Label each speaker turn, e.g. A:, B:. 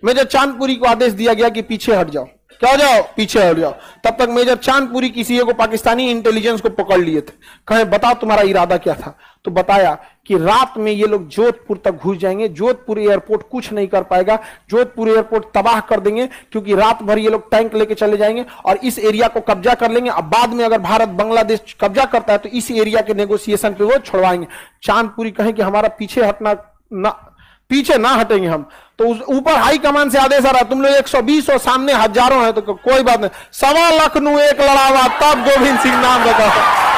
A: Major Chandpuri को आदेश दिया गया कि पीछे हट जाओ। क्या हो जाओ? पीछे हट जाओ। तब तक मेजर चांदपुरी किसी को पाकिस्तानी इंटेलिजेंस को पकड़ लिए थे। कहे बताओ तुम्हारा इरादा क्या था? तो बताया कि रात में ये लोग जोधपुर तक घुस जाएंगे, जोधपुर एयरपोर्ट कुछ नहीं कर पाएगा, जोधपुर एयरपोर्ट तबाह कर देंगे, क्योंकि रात भर ये लोग टैंक लेके चले जाएंगे और इस एरिया को कब्जा कर लेंगे। अब बाद में अगर भारत बांग्लादेश कब्जा करता है तो इस एरिया के नेगोशिएशन पे वो छुड़वाएंगे। चांदपुरी कहे कि हमारा पीछे हटना ना, पीछे ना हटेंगे हम। तो उस ऊपर हाई कमान से आदेश आ रहा, तुम लोग 120 और सामने हजारों हैं तो कोई बात नहीं, 1.25 लाख 1 लड़ावा तब गोविंद सिंह नाम रखा।